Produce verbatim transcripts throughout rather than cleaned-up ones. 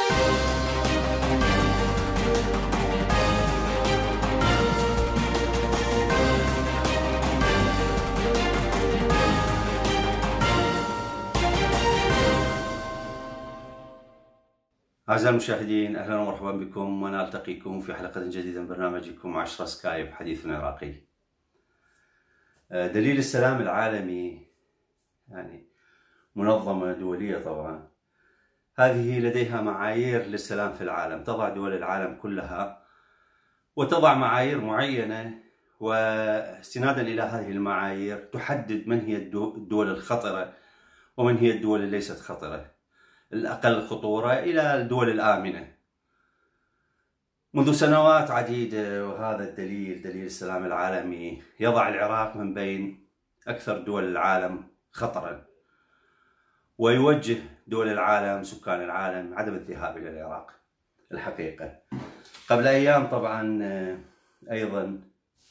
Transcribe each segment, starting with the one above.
أعزائي المشاهدين، أهلا ومرحبا بكم، وأنا ألتقيكم في حلقة جديدة من برنامجكم عشرة سكايب حديث عراقي. دليل السلام العالمي يعني منظمة دولية طبعا، هذه لديها معايير للسلام في العالم، تضع دول العالم كلها وتضع معايير معينة، واستنادا إلى هذه المعايير تحدد من هي الدول الخطرة ومن هي الدول اللي ليست خطرة، الأقل خطورة إلى الدول الآمنة. منذ سنوات عديدة وهذا الدليل دليل السلام العالمي يضع العراق من بين أكثر دول العالم خطرا، ويوجه دول العالم سكان العالم عدم الذهاب إلى العراق. الحقيقة قبل أيام طبعا أيضا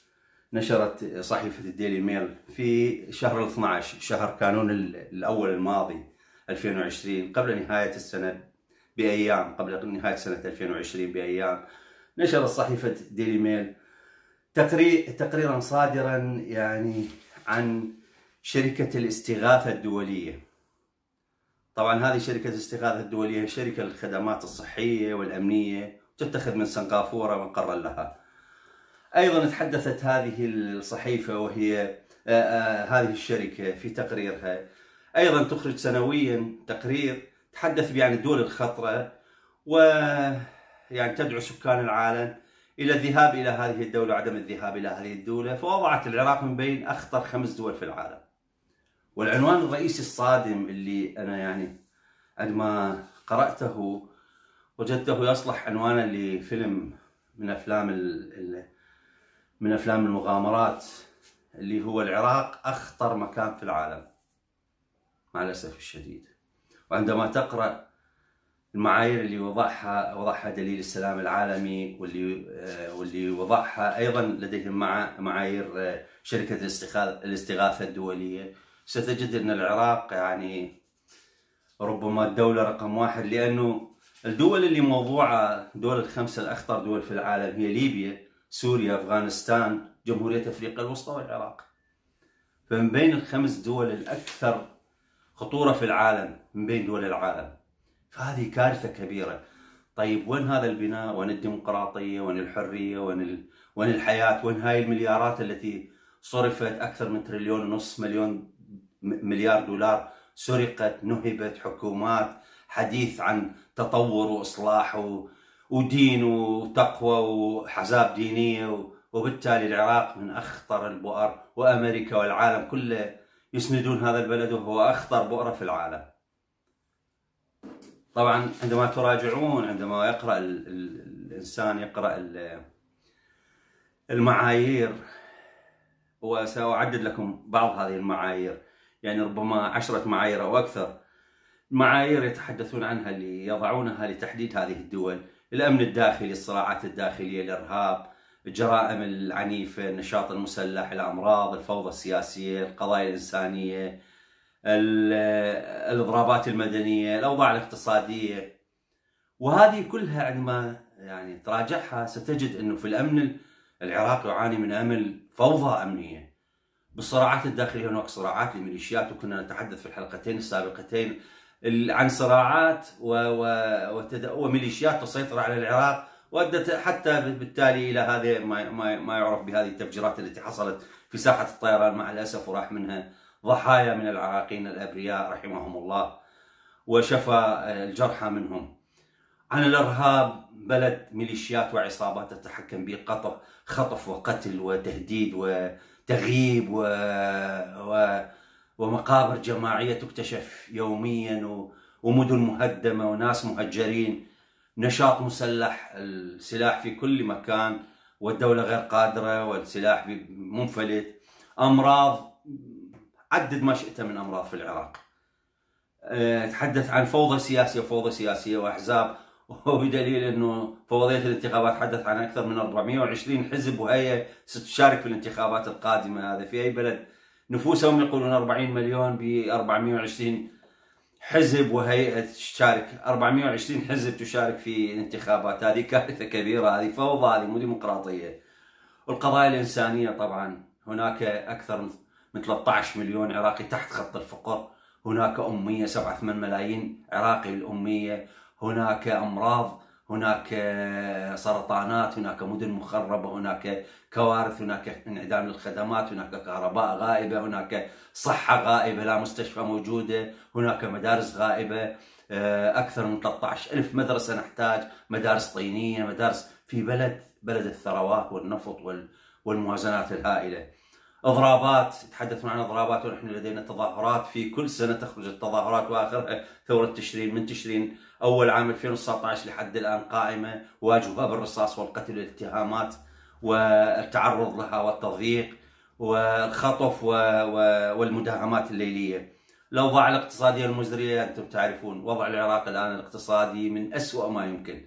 نشرت صحيفة الديلي ميل في شهر الاثني عشر شهر كانون الأول الماضي ألفين وعشرين، قبل نهاية السنة بأيام، قبل نهاية سنة ألفين وعشرين بأيام، نشرت صحيفة ديلي ميل تقرير تقريرا صادرا يعني عن شركة الاستغاثة الدولية. طبعا هذه شركة الاستغاثة الدولية شركة للخدمات الصحية والأمنية، تتخذ من سنغافورة مقرا لها. أيضا تحدثت هذه الصحيفة وهي آآ آآ هذه الشركة في تقريرها أيضا تخرج سنويا تقرير تحدث بأن الدول الخطرة، ويعني تدعو سكان العالم إلى الذهاب إلى هذه الدولة وعدم الذهاب إلى هذه الدولة، فوضعت العراق من بين أخطر خمس دول في العالم. والعنوان الرئيسي الصادم اللي أنا يعني عندما قرأته وجدته يصلح عنوانا لفيلم من أفلام من أفلام المغامرات، اللي هو العراق أخطر مكان في العالم مع الأسف الشديد. وعندما تقرأ المعايير اللي وضعها وضعها دليل السلام العالمي واللي واللي وضعها أيضا لديهم مع معايير شركة الاستغاثة الدولية، ستجد أن العراق يعني ربما الدولة رقم واحد، لأنه الدول اللي موضوعة دول الخمسة الأخطر دول في العالم هي ليبيا، سوريا، أفغانستان، جمهورية أفريقيا الوسطى والعراق. فمن بين الخمس دول الأكثر خطورة في العالم من بين دول العالم، فهذه كارثة كبيرة. طيب وين هذا البناء؟ وين الديمقراطية؟ وين الحرية؟ وين ال... وين الحياة؟ وين هاي المليارات التي صرفت، أكثر من تريليون ونص مليون مليار دولار سرقت، نهبت حكومات، حديث عن تطور وإصلاح و... ودين وتقوى وحزاب دينية و... وبالتالي العراق من أخطر البؤر، وأمريكا والعالم كله يسندون هذا البلد وهو أخطر بؤرة في العالم. طبعا عندما تراجعون، عندما يقرأ ال ال الإنسان يقرأ المعايير، وسأعدد لكم بعض هذه المعايير، يعني ربما عشرة معايير أو أكثر. معايير يتحدثون عنها اللي يضعونها لتحديد هذه الدول: الأمن الداخلي، الصراعات الداخلية، الإرهاب، الجرائم العنيفة، النشاط المسلح، الأمراض، الفوضى السياسية، القضايا الإنسانية، الإضرابات المدنية، الأوضاع الاقتصادية. وهذه كلها عندما يعني تراجعها ستجد أنه في الأمن العراق يعاني من أمن فوضى أمنية. بالصراعات الداخلية هناك صراعات لميليشيات، وكنا نتحدث في الحلقتين السابقتين عن صراعات وميليشيات تسيطر على العراق، وأدت حتى بالتالي إلى هذا ما يعرف بهذه التفجيرات التي حصلت في ساحة الطيران مع الأسف، وراح منها ضحايا من العراقيين الأبرياء رحمهم الله وشفى الجرحى منهم. عن الإرهاب، بلد ميليشيات وعصابات تتحكم به، خطف وقتل وتهديد وتغييب و... و... ومقابر جماعية تكتشف يوميا، ومدن مهدمة وناس مهجرين، نشاط مسلح، السلاح في كل مكان والدولة غير قادرة والسلاح منفلت، أمراض، عدد ما شئت من أمراض في العراق. تحدث عن فوضى سياسية وفوضى سياسية وأحزاب، وبدليل أنه فوضية الانتخابات حدث عن أكثر من أربعمئة وعشرين حزب وهي ستشارك في الانتخابات القادمة. هذا في أي بلد نفوسهم يقولون أربعين مليون ب أربعمئة وعشرين حزب وهيئة تشارك، أربعمئة وعشرين حزب تشارك في الانتخابات. هذه كارثة كبيرة، هذه فوضى، هذه مو ديمقراطية. والقضايا الإنسانية طبعا، هناك أكثر من ثلاثة عشر مليون عراقي تحت خط الفقر، هناك أمية سبعة ثمانية ملايين عراقي بالأمية، هناك أمراض، هناك سرطانات، هناك مدن مخربة، هناك كوارث، هناك انعدام للخدمات، هناك كهرباء غائبة، هناك صحة غائبة، لا مستشفى موجودة، هناك مدارس غائبة، أكثر من ثلاثة عشر ألف مدرسة نحتاج مدارس طينية، مدارس في بلد بلد الثروات والنفط والموازنات الهائلة. اضرابات، يتحدثون عن اضرابات، ونحن لدينا تظاهرات في كل سنه تخرج التظاهرات، واخرها ثوره تشرين. من تشرين اول عام ألفين وتسعة عشر لحد الان قائمه، واجهها بالرصاص والقتل والاتهامات والتعرض لها والتضييق والخطف والمداهمات الليليه. الاوضاع الاقتصاديه المزريه، انتم تعرفون وضع العراق الان الاقتصادي من اسوأ ما يمكن.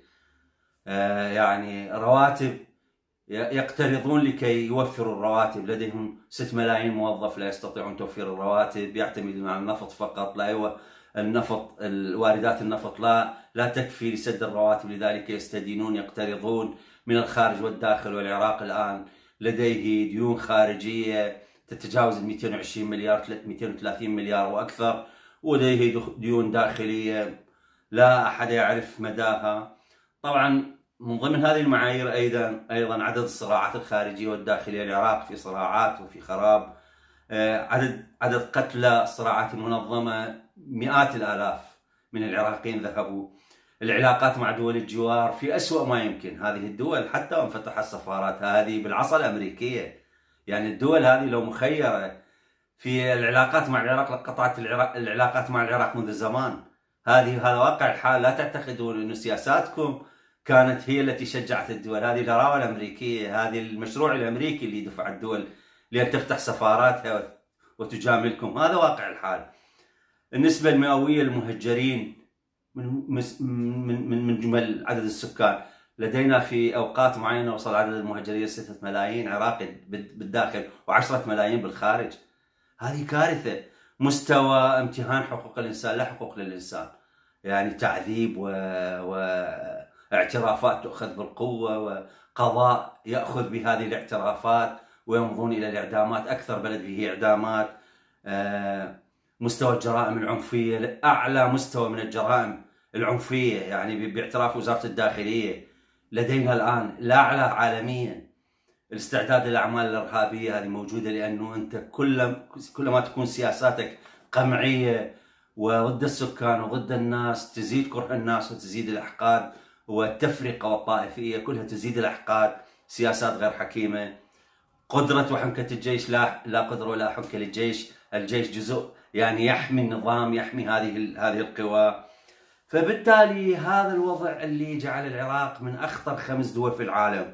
يعني رواتب، يقترضون لكي يوفروا الرواتب، لديهم ستة ملايين موظف لا يستطيعون توفير الرواتب، يعتمدون على النفط فقط، لا هو النفط الواردات النفط لا لا تكفي لسد الرواتب، لذلك يستدينون، يقترضون من الخارج والداخل. والعراق الآن لديه ديون خارجية تتجاوز مئتين وعشرين مليار، مئتين وثلاثين مليار وأكثر، ولديه ديون داخلية لا أحد يعرف مداها. طبعا من ضمن هذه المعايير أيضا أيضا عدد الصراعات الخارجية والداخلية. العراق في صراعات وفي خراب، عدد عدد قتلى الصراعات المنظمة مئات الآلاف من العراقيين ذهبوا. العلاقات مع دول الجوار في أسوأ ما يمكن. هذه الدول حتى وان فتحت سفارات هذه بالعصا الأمريكية، يعني الدول هذه لو مخيرة في العلاقات مع العراق لقطعت العلاقات مع العراق منذ زمان. هذه هذا واقع الحال. لا تعتقدون أن سياساتكم كانت هي التي شجعت الدول هذه. الراوة الأمريكية، هذه المشروع الأمريكي اللي دفع الدول لأن تفتح سفاراتها وتجاملكم. هذا واقع الحال. النسبة المئوية للمهجرين من من من من جمل عدد السكان، لدينا في أوقات معينة وصل عدد المهجرين ستة ملايين عراقي بالداخل وعشرة ملايين بالخارج. هذه كارثة. مستوى امتهان حقوق الإنسان، لا حقوق للإنسان، يعني تعذيب و, و... اعترافات تؤخذ بالقوة، وقضاء يأخذ بهذه الاعترافات ويمضون إلى الإعدامات، أكثر بلد فيه إعدامات. مستوى الجرائم العنفية، أعلى مستوى من الجرائم العنفية، يعني باعتراف وزارة الداخلية لدينا الآن الأعلى عالميا. الاستعداد للأعمال الإرهابية هذه موجودة، لأنه أنت كل كلما تكون سياساتك قمعية وضد السكان وضد الناس، تزيد كره الناس وتزيد الأحقاد والتفرقة والطائفية، كلها تزيد الأحقاد. سياسات غير حكيمة. قدرة وحنكة الجيش، لا لا قدرة ولا حنكة للجيش. الجيش جزء يعني يحمي النظام، يحمي هذه هذه القوى. فبالتالي هذا الوضع اللي جعل العراق من أخطر خمس دول في العالم،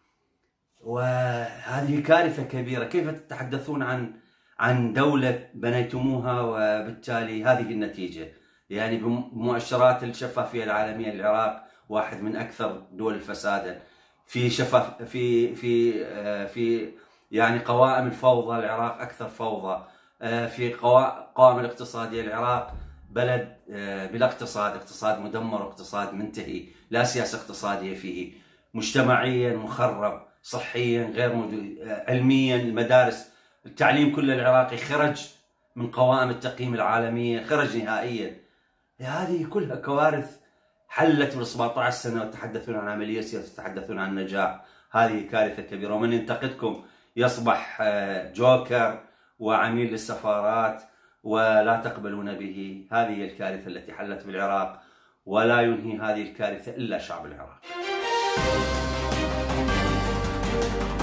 وهذه كارثة كبيرة. كيف تتحدثون عن عن دولة بنيتموها وبالتالي هذه النتيجة؟ يعني بمؤشرات الشفافية العالمية العراق واحد من أكثر دول فسادا. في شفاف في في في يعني قوائم الفوضى العراق أكثر فوضى. في قوائم الاقتصادية العراق بلد بلا اقتصاد، اقتصاد مدمر واقتصاد منتهي، لا سياسة اقتصادية فيه. مجتمعيا مخرب، صحيا غير موجود، علميا المدارس، التعليم كل العراقي خرج من قوائم التقييم العالمية، خرج نهائيا. هذه كلها كوارث حلت بال سبعة عشر سنة وتحدثون عن عملية سياسية، تتحدثون عن نجاح. هذه كارثة كبيرة. ومن ينتقدكم يصبح جوكر وعميل للسفارات ولا تقبلون به. هذه الكارثة التي حلت بالعراق، ولا ينهي هذه الكارثة إلا شعب العراق.